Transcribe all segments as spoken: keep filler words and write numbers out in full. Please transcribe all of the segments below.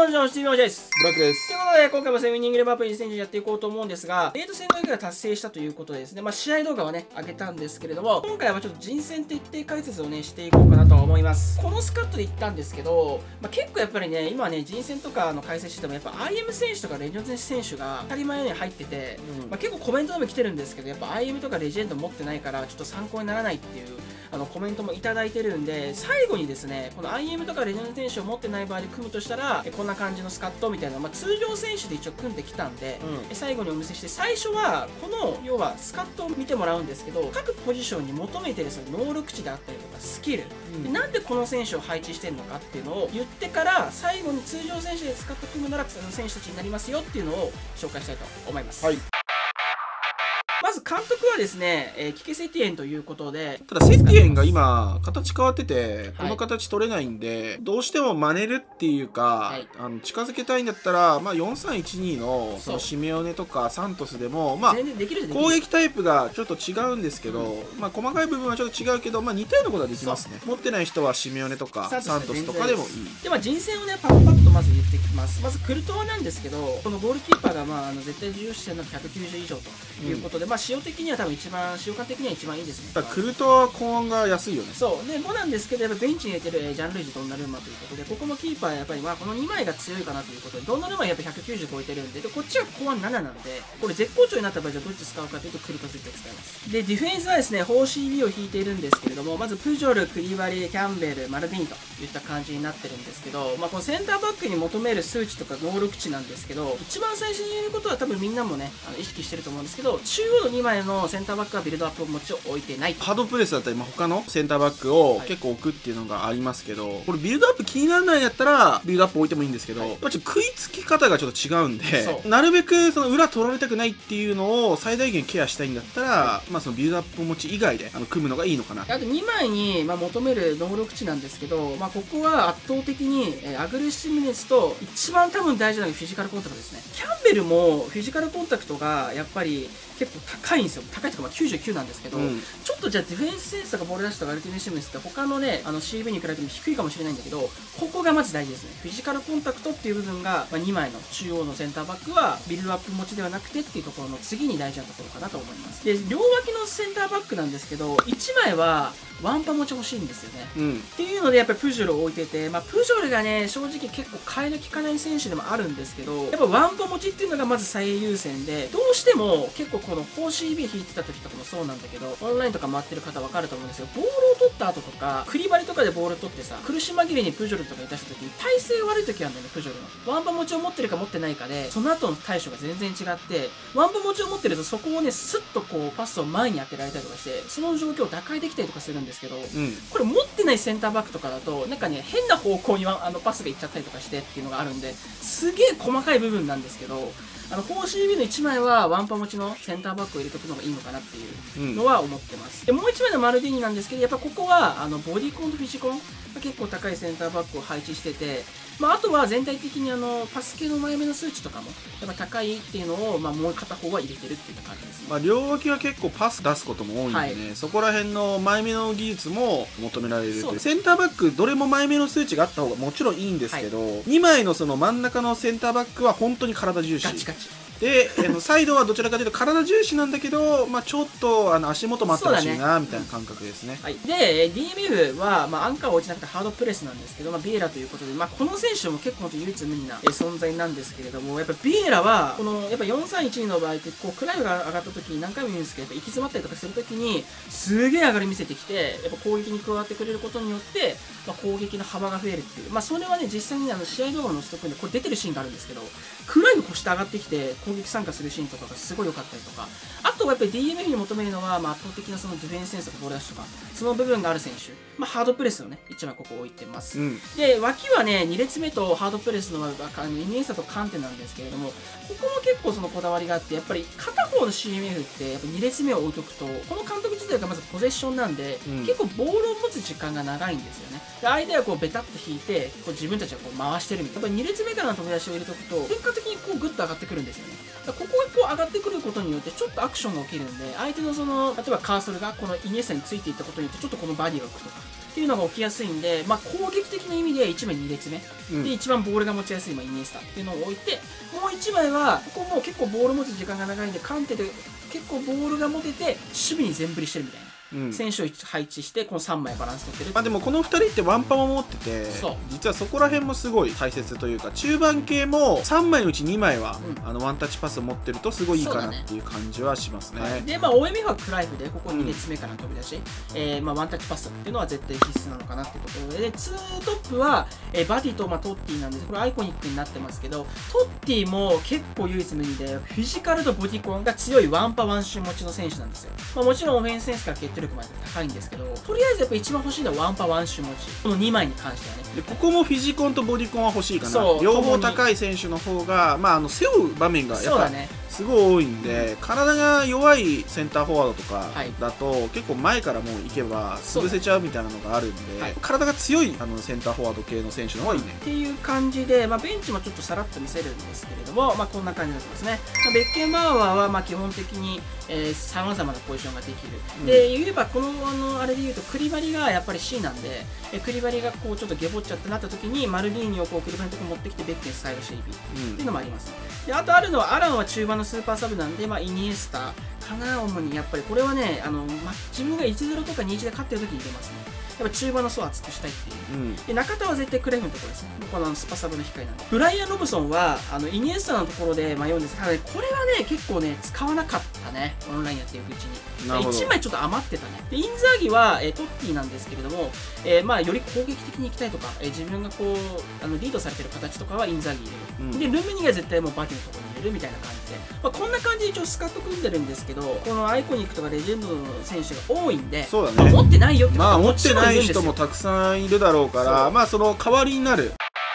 のジョン、スティーブン・ジャイス。 ブラックです。 ということで、今回もセミニングレバープにせんじゅうやっていこうと思うんですが、レートせんごひゃくが達成したということでですね、まあ、試合動画はね、上げたんですけれども、今回はちょっと人選徹底解説をね、していこうかなと思います。このスカットで言ったんですけど、まあ、結構やっぱりね、今ね、人選とかの解説してても、やっぱ アイエム 選手とかレジェンド選手が当たり前に入ってて、うんまあ、結構コメントでも来てるんですけど、やっぱ アイエム とかレジェンド持ってないから、ちょっと参考にならないっていう、あのコメントもいただいてるんで、最後にですね、この アイエム とかレジェンド選手を持ってない場合で組むとしたら、こんな感じのスカットみたいな、まあ、通常選手で一応組んできたんで、うん、最後にお見せして、最初はこの要はスカットを見てもらうんですけど、各ポジションに求めてるその能力値であったりとかスキル、うん、でなんでこの選手を配置してるのかっていうのを言ってから、最後に通常選手でスカット組むならその選手たちになりますよっていうのを紹介したいと思います。はい。まず監督はですね、えー、キケ・セティエンということで、 ただセティエンが今形変わってて、この形取れないんで、はい、どうしても真似るっていうか、はい、あの近づけたいんだったら、まあ、よんさんいちにのそのシメオネとかサントスでも、まあ、攻撃タイプがちょっと違うんですけど、うん、まあ細かい部分はちょっと違うけど、まあ、似たようなことはできますね。持ってない人はシメオネとかサントスとかでもいい。 で、まあ、人選をねパッパッとまず言ってきます。まずクルトワなんですけど、このゴールキーパーが、まあ、あの絶対重要視してるのがひゃくきゅうじゅう以上ということで、うん、まあ使用的には多分一番使用感的には一番いいですね。 クルトワは高音が安いよね。 そうでごなんですけど、やっぱベンチに入れてるジャンルイジドンナルンマということで、ここのキーパーはやっぱり、まあ、このにまいが強いかなということで、ドンナルンマはやっぱひゃくきゅうじゅう超えてるんで、でこっちはコアなななんで、これ絶好調になった場合じゃどっち使うかというとクルト絶対使います。でディフェンスはですね フォーシービー を引いているんですけれども、まずプジョル、クリバリ、キャンベル、マルディーニといった感じになってるんですけど、まあ、このセンターバックに求める数値とか能力値なんですけど、一番最初に言うことは多分みんなもねあの意識してると思うんですけど、中央のにまいのセンターバックはビルドアップを持ち置いてない。 ハードプレスだったり、まあ、他のセンターバックを結構置くっていうのがありますけど、はい、これビルドアップ気にならないんだったらビルドアップ置いてもいいんですけど、はい、ちょっと食いつき方がちょっと違うんで、なるべくその裏取られたくないっていうのを最大限ケアしたいんだったら、はい、まあそのビルドアップ持ち以外であの組むのがいいのかな。 あとにまいに、まあ、求める能力値なんですけど、まあ、ここは圧倒的に、えー、アグレッシブネスと一番多分大事なのがフィジカルコンタクトですね。キャンベルもフィジカルコンタクトがやっぱり結構高いんですよ。高いというかまあきゅうじゅうきゅうなんですけど、うん、ちょっとじゃあディフェンスセンスとかボール出しとかアルティメッシブネスって他のねあの シーブイ に比べても低いかもしれないんだけど、ここがまず大事ですね。フィジカルコンタクトっていう部分が、まあ、にまいの中央のセンターバックはビルドアップ持ちではなくてっていうところの次に大事なところかなと思います。で両脇のセンターバックなんですけど、いちまいはワンパ持ち欲しいんですよね、うん、っていうのでやっぱりプジョルを置いてて、まあ、プジョルがね正直結構替えの利かない選手でもあるんですけど、やっぱワンパ持ちっていうのがまず最優先で、どうしても結構この フォーシービー 引いてた時とかもそうなんだけど、オンラインとか回ってる方分かると思うんですけど、ボールを取った後とかクリバリとかでボール取ってさ、苦し紛れにプジョルとかいたした時に体勢悪い時あるんだよね。プジョルのワンパ持ちを持ってるか持ってないかでその後の対処が全然違って、ワンパ持ちを持ってるとそこをねスッとこうパスを前に当てられたりとかして、その状況を打開できたりとかするんですけど、うん、これ持ってないセンターバックとかだとなんかね変な方向にあのパスがいっちゃったりとかしてっていうのがあるんで、すげえ細かい部分なんですけど、あの フォーシービー のいちまいはワンパ持ちのセンターバックを入れておくのがいいのかなっていうのは思ってます。うん、でもういちまいのマルディーニなんですけど、やっぱここはあのボディコンとフィジコンが結構高いセンターバックを配置してて、まあ、あとは全体的にあのパス系の前目の数値とかもやっぱ高いっていうのを、まあ、もう片方は入れてるっていう感じですね。 まあ両脇は結構パス出すことも多いんでね、はい、そこら辺の前目の技術も求められるという。センターバックどれも前目の数値があった方がもちろんいいんですけど、はい、にまいのその真ん中のセンターバックは本当に体重視。 ガチガチで、サイドはどちらかというと体重視なんだけど、まあ、ちょっとあの足元待ってほしいな、みたいな感覚ですね。 はい、で ディーエムエフ は、まあ、アンカーを落ちなくてハードプレスなんですけど、まあ、ビエラということで、まあ、この選手も結構唯一無二な存在なんですけれども、やっぱビエラはこのやっぱよんさんいちにの場合ってこうクライムが上がった時に何回も言うんですけど、やっぱ行き詰まったりとかする時にすげえ上がり見せてきて、やっぱ攻撃に加わってくれることによって、まあ、攻撃の幅が増えるっていう、まあ、それはね実際にあの試合動画のストックでこれ出てるシーンがあるんですけど、クライム越して上がってきて攻撃参加するシーンとかがすごい良かったりとか、あとはやっぱり ディーエムエフ に求めるのは、まあ、圧倒的なそのディフェンスセンスとかボール出しとかその部分がある選手、まあ、ハードプレスをね一枚ここ置いてます。うん、で脇はねに列目とハードプレスのイニエスタとカンテなんですけれども、ここも結構そのこだわりがあって、やっぱり片方の シーエムエフ ってやっぱに列目を置いとくと、この監督自体がまずポゼッションなんで、うん、結構ボールを持つ時間が長いんですよね。で相手はこうベタッと引いてこう自分たちがこう回してるみたいな、やっぱりに列目からの飛び出しを入れとくと結果的にこうグッと上がってくるんですよね。 ね。ここがこう上がってくることによってちょっとアクションが起きるんで、相手のその例えばカーソルがこのイニエスタについていったことによってちょっとこのバディが浮くとかっていうのが起きやすいんで、まあ、攻撃的な意味でいちまいに列目、うん、で一番ボールが持ちやすい、まあ、イニエスタっていうのを置いて、もういちまいはここもう結構ボール持つ時間が長いんでカンテで結構ボールが持てて守備に全振りしてるみたいな。うん、選手を配置してこのさんまいバランス取ってる。 まあでもこのふたりってワンパも持ってて、実はそこら辺もすごい大切というか、中盤系もさんまいのうちにまいは、うん、あのワンタッチパスを持ってるとすごいいいかなっていう感じはしますね。はい、 でまあ オーエムエフ はクライフでここに列目から飛び出し、うんえーまあ、ワンタッチパスっていうのは絶対必須なのかなっていうところで、でツートップは、えー、バディと、まあ、トッティなんですこれアイコニックになってますけど、トッティも結構唯一無二でフィジカルとボディコンが強いワンパワンシュ持ちの選手なんですよ。まあ、もちろんオフェンスセンスから決定力まで高いんですけど、とりあえずやっぱ一番欲しいのはワンパワンシュ持ち、このにまいに関してはね。 でここもフィジコンとボディコンは欲しいかな。両方高い選手の方が、まあ、あの背負う場面がやっぱすごい多いんで、うん、体が弱いセンターフォワードとかだと、はい、結構前からもう行けば潰せちゃうみたいなのがあるんで、はい、体が強いあのセンターフォワード系の選手の方がいいね。 っていう感じで、まあ、ベンチもちょっとさらっと見せるんですけれども、まあ、こんな感じになってますね。まあ、ベッケンバウアーはまあ基本的にさまざまなポジションができる。うん、で言えばこのあのあれで言うとクリバリがやっぱり シー なんで、えクリバリがこうちょっとゲボっちゃってなった時にマルディーニをこうクリバリのところに持ってきてベッケンサイド シービー っていうのもあります。であとあるのはアランは中盤のスーパーサブなんで、まあ、イニエスタかな主に。やっぱりこれはねあの、まあ、自分が いちたいゼロ とか にたいいちで勝ってる時に入れますね。やっぱ中盤の層を厚くしたいっていう、うん、で中田は絶対クレフのところですね。このスパサブの控えなんで、ブライアン・ロブソンはあのイニエスタのところで迷うんですが、これはね結構ね使わなかったね、オンラインやっていくうちにいちまいちょっと余ってたね。でインザーギは、えー、トッティなんですけれども、えーまあ、より攻撃的にいきたいとか、えー、自分がこうあのリードされてる形とかはインザーギ入れる、うん、でルーメニが絶対もうバティのところに入れるみたいな感じで、まあ、こんな感じで一応スカット組んでるんですけど、このアイコニックとかレジェンドの選手が多いんで、 そうだね、 持ってないよってまあ持ってない人もたくさんいるだろうから、まあその代わりになる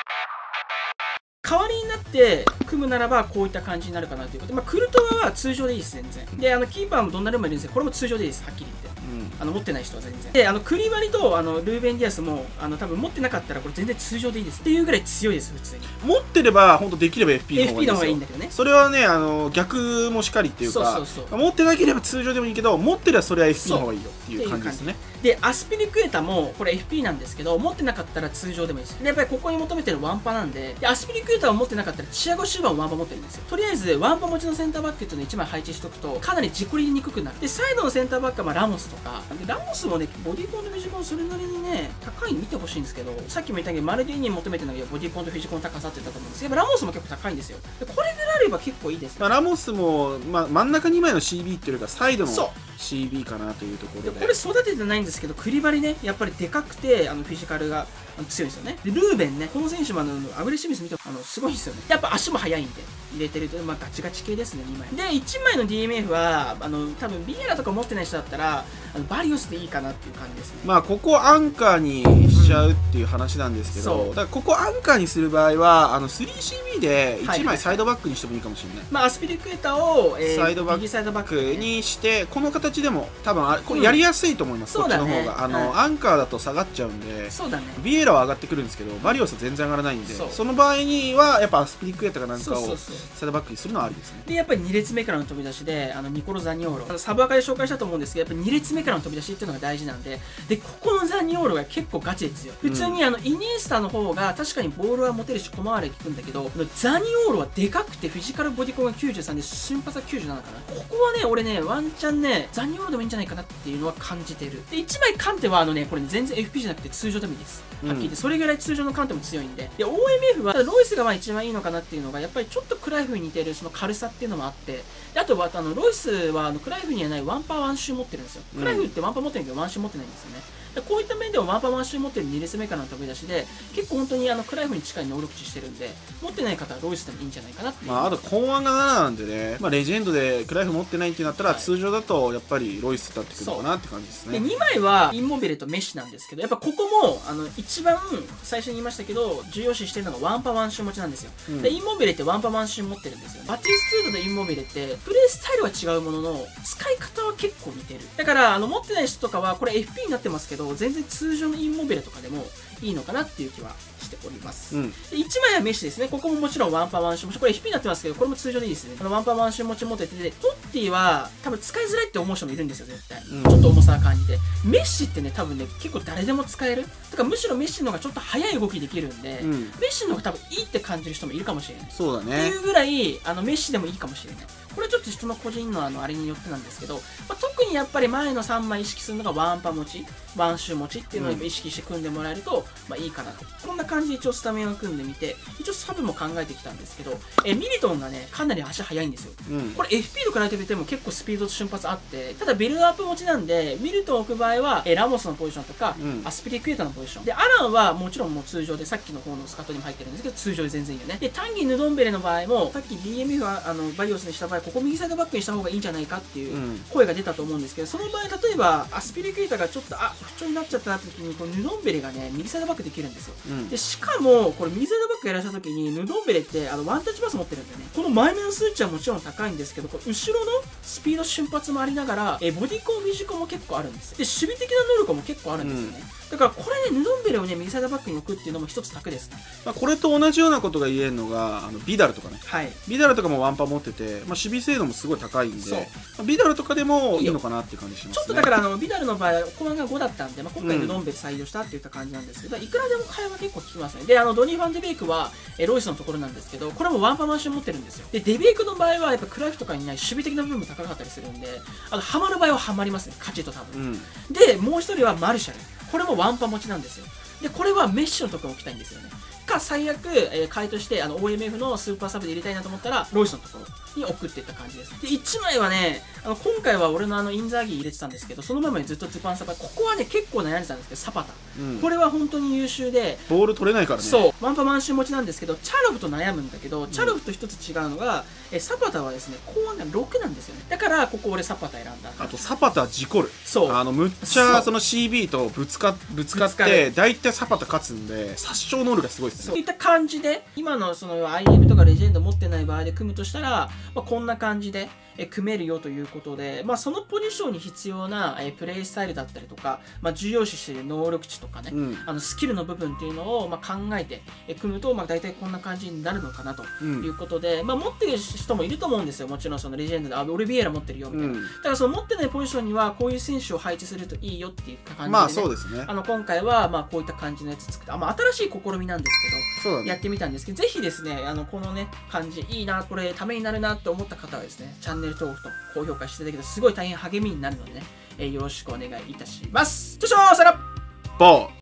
代わりになって組むならばこういった感じになるかなということで、まあ、クルトワは通常でいいです全然で、あのキーパーもドンナルンマいるんですけど、これも通常でいいですはっきり言って、うん、あの持ってない人は全然で、あのクリバリとあのルーベン・ディアスもあの多分持ってなかったらこれ全然通常でいいですっていうぐらい強いです。普通に持ってれば本当できれば エフピー の方がいいんですよ。 エフピー の方がいいんだけどね、それはねあの逆もしかりっていうか、そうそうそう、持ってなければ通常でもいいけど、持ってればそれは エフピー の方がいいよっていう感じですね。 でアスピリクエタもこれ エフピー なんですけど、持ってなかったら通常でもいいです。でやっぱりここに求めてるワンパなんで、でアスピリクエタを持ってなかったらチアゴ・シューバーもワンパ持ってるんですよ。とりあえずワンパ持ちのセンターバックっていうのをいちまい配置しておくとかなり事故りにくくなる。でサイドのセンターバックはまあラモスとかで、ラモスもねボディコンとフィジコンそれなりにね高いの見てほしいんですけど、さっきも言ったけどマルディーニに求めてるのがボディコンとフィジコンの高さって言ったと思うんですけど、やっぱラモスも結構高いんですよ。でこれぐらいあれば結構いいです、ね。 まあ、ラモスも、まあ、真ん中にまいの シービー っていうかサイドの シービー かなというところで、 これ育ててないんですけど、クリバリねやっぱりでかくてあのフィジカルが強いですよね。でルーベンね、この選手もあのアグレッシブス見てあのすごいですよね。やっぱ足も速いんで入れてると、まあ、ガチガチ系ですねにまいで、いちまいの ディーエムエフ はあの多分ビエラとか持ってない人だったらあのバリオスでいいかなっていう感じですね。 まあここアンカーにしちゃうっていう話なんですけど、うん、だからここアンカーにする場合はあの スリーシービー でいちまいサイドバックにしてもいいかもしれない。はいはい、 まあアスピリクエタを、えー、サイドバック右サイドバックにしてこの形でも多分あこれやりやすいと思います。うん、こっちの方があの、うん、アンカーだと下がっちゃうんで、 そうだね、 ビエラは上がってくるんですけどバリオスは全然上がらないんで、 そ, その場合にはやっぱアスピリクエタかなんかをサイドバックにするのはありですね。 でやっぱりに列目からの飛び出しであのニコロ・ザニオーロサブアカで紹介したと思うんですけど、やっぱに列目からの飛び出しっていうのが大事なんで、でここのザニオーロが結構ガチですよ。普通にあの、うん、イニエスタの方が確かにボールは持てるし小回り効くんだけど、ザニオーロはでかくてフィジカルボディコンがきゅうじゅうさんで瞬発はきゅうじゅうななかな。ここはね俺ねワンチャンねザニオーロでもいいんじゃないかなっていうのは感じてる。でいちまいカンテはあのねこれ、ね、全然 エフピー じゃなくて通常でもいいです。はっきり言って、それぐらい通常のカンテも強いんで、で オーエムエフ はロイスがまあ一番いいのかなっていうのがやっぱりちょっとクライフに似てるその軽さっていうのもあって、であとはあのロイスはあのクライフにはないワンパーワンシュー持ってるんですよ。クライフってワンパー持ってるけどワンシュー持ってないんですよね。でこういった面でもワンパーワンシュー持ってるに列目からの飛び出しで結構本当にあのクライフに近い能力値してるんで、持ってない方はロイスでもいいんじゃないかなっていう。 まああと根腕がなななんでね、まあ、レジェンドでクライフ持ってないってなったら、はい、通常だとやっぱりロイスだってくるのかなって感じですね。 でにまいはインモビレとメッシなんですけど、やっぱここもあの一番最初に言いましたけど重要視してるのがワンパーワンシュー持ちなんですよ。うん、でインモビレってワンパーワンシュー持ってるんですよ。バティストゥードとインモビレってプレースタイルは違うものの使い方は結構似てる。だからあの持ってない人とかはこれ エフピー になってますけど全然通常のインモビレとかでもいいのかなっていう気はしております。 うん、 でいちまいはメッシですね。ここももちろんワンパワンシュ持ち、これ エフピー になってますけど、これも通常でいいですね。このワンパワンシュ持ち持ってて、トッティは多分使いづらいって思う人もいるんですよ、絶対。うん、ちょっと重さな感じで。メッシってね、多分ね、結構誰でも使える。だからむしろメッシの方がちょっと速い動きできるんで、うん、メッシの方が多分いいって感じる人もいるかもしれない。 そうだね。 っていうぐらい、あのメッシでもいいかもしれない。これちょっと人の個人のあのあれによってなんですけど、まあ、特にやっぱり前のさんまい意識するのがワンパ持ち、ワンシュ持ちっていうのを意識して組んでもらえると、まあいいかなと。こんな感じで一応スタメンを組んでみて、一応サブも考えてきたんですけど、えミリトンがね、かなり足速いんですよ。うん、これ エフピー と比べても結構スピードと瞬発あって、ただビルドアップ持ちなんで、ミリトンを置く場合は、えラモスのポジションとか、うん、アスピリクエータのポジション。で、アランはもちろんもう通常で、さっきの方のスカットにも入ってるんですけど、通常で全然いいよね。で、タンギヌドンベレの場合も、さっき ディーエムエフ はあのバイオスにした場合、ここ右サイドバックにした方がいいんじゃないかっていう声が出たと思うんですけど、その場合、例えばアスピリクエータがちょっとあ不調になっちゃったなって時にこのヌドンベレがね右サイドバックできるんですよ、うん、でしかもこれ右サイドバックやらせた時にヌドンベレってあのワンタッチパス持ってるんでね、この前面の数値はもちろん高いんですけど、これ後ろのスピード瞬発もありながらえボディコンフィジコンも結構あるんですよ。で守備的な能力も結構あるんですよね、うん、だからこれねヌドンベレをね右サイドバックに置くっていうのも一つ策ですね。 まあこれと同じようなことが言えるのがあのビダルとかね、 はい、 ビダルとかもワンパ持ってて、まあ、守備精度もすごい高いんで、まあ、ビダルとかでもいいのかなっていう感じしますね。 ちょっとだからあのビダルの場合はコマがごだったんで、まあ、今回ヌドンベレ採用したっていった感じなんですけど、うん、いくらでも会話結構効きますね。であのドニー・ファンデベイクはえロイスのところなんですけど、これもワンパマンシュ持ってるんですよ。でデベイクの場合はやっぱクライフとかにない守備的な部分も高かったりするんで、あのハマる場合はハマりますね、勝ちと多分、うん、でもう一人はマルシャル、これもワンパ持ちなんですよ。でこれはメッシのところに置きたいんですよね。か最悪、えー、買いとしてあの オーエムエフ のスーパーサブで入れたいなと思ったらロイスのところに送っていった感じです。でいちまいはね、あの今回は俺のあのインザーギー入れてたんですけど、そのままにずっとトゥパンサパ、ここはね結構悩んでたんですけど、サパタ、うん、これは本当に優秀でボール取れないからね。 そうワンパマンシュ持ちなんですけど、チャロフと悩むんだけど、チャロフと一つ違うのが、うん、えサパタはですね高音がろくなんですよね。だからここ俺サパタ選んだ。 あとサパタは事故る。 そうあのむっちゃその シービー とぶつかぶつかって大体サパタ勝つんで殺傷能力がすごいですね。 そういった感じで今のその アイエム とかレジェンド持ってない場合で組むとしたら、まあ、こんな感じでえ組めるよということで、まあ、そのポジションに必要なえプレイスタイルだったりとか、まあ、重要視している能力値とかね、うん、あのスキルの部分っていうのをまあ考えてえ組むと、まあ、大体こんな感じになるのかなということで、うん、まあ、持ってる人もいると思うんですよ。もちろんそのレジェンドであオリビエラ持ってるよみたいな、うん、だからその持ってないポジションにはこういう選手を配置するといいよっていう感じで、ね、 まあそうですね、 あの今回はまあこういった感じのやつ作って、あ、まあ、新しい試みなんですけど、ね、やってみたんですけど、ぜひですねあのこのね感じいいな、これためになるなって思った方はですねチャンネル登録と高評価していただけるとすごい大変励みになるのでね、えー、よろしくお願いいたします。じゃあさよなら。